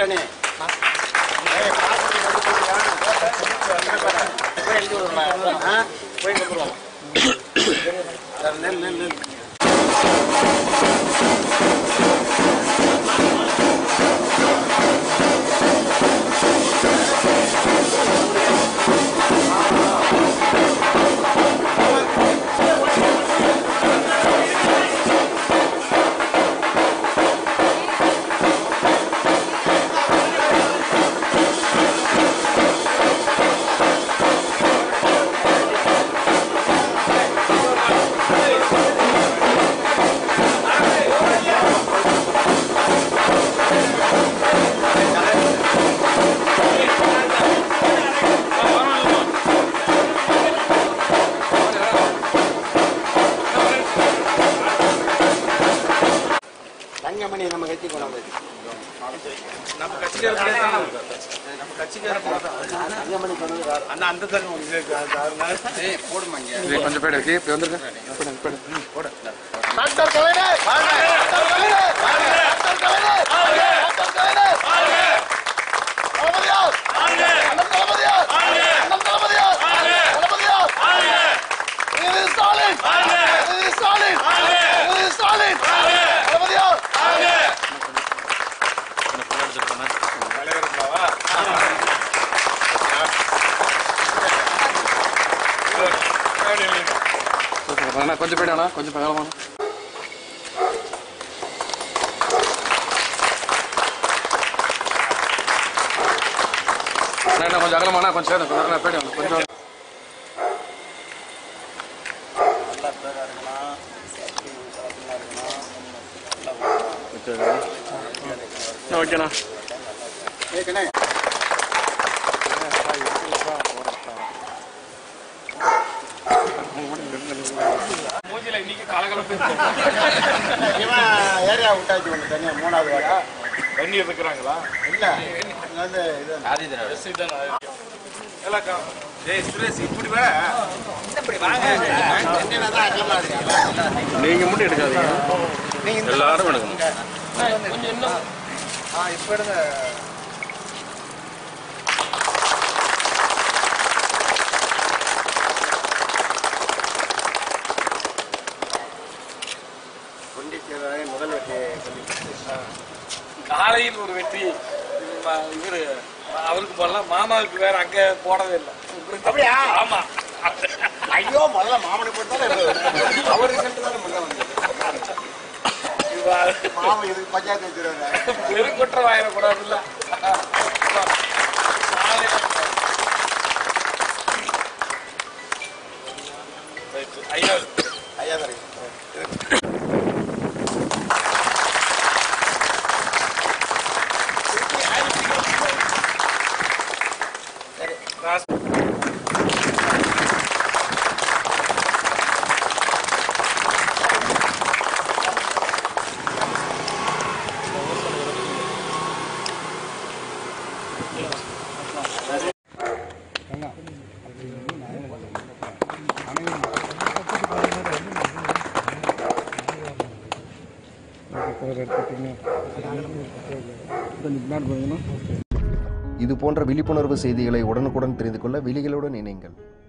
கண்ணே போய் எழுதி விடுறோம். போய் கொடுத்துருவோம். நெல் நெல் நெல் தங்கமணி நம்ம கட்சி கொண்டு நம்ம கட்சிக்கார தங்கமணி அந்த போடுமா கொஞ்சம் பேர் இருக்கு இப்போ வந்துருங்க போடு கொஞ்சம் போயிடானா கொஞ்சம் பகலமான கொஞ்சம் அகலமானா கொஞ்சம் சேர்ந்து போயிடும் கொஞ்சம் ஓகேண்ணா மூஞ்சில இன்னைக்கு கலகலப்பு ஏரியா விட்டாச்சு வந்து தனியா 3வது வாடா தண்ணி இருக்கிறாங்களா இல்ல வந்து இப்படி வா இப்படி வாங்க நீங்க மட்டும் எடுக்காதீங்க நீங்க எல்லாரும் எடுக்கணும் கொஞ்சம் இன்னும் இப்ப எடுங்க முதல் வெற்றி காலையில் ஒரு வெற்றி இவரு அவருக்கு போடலாம் மாமாவுக்கு வேற அங்க போடவே இல்லை அப்படியா ஆமா ஐயோ முதல்ல மாமனை போட்டாலும் அவர் ரிசல்ட் தான் முதல்ல வந்தது மாமன் இதுக்கு பஞ்சாயத்து வச்சிருவாங்க பெருங்குற்றம் ஆயிடக்கூடாது இல்ல ஐயா ஐயா தான் இது போன்ற விழிப்புணர்வு செய்திகளை உடனுக்குடன் தெரிந்து கொள்ள விழிகளுடன் இணைங்கள்.